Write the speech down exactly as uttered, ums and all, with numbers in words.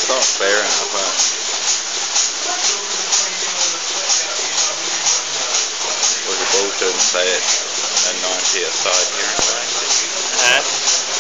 It's not clear enough, huh? Was the ball to say it a ninety outside here anyway? Huh?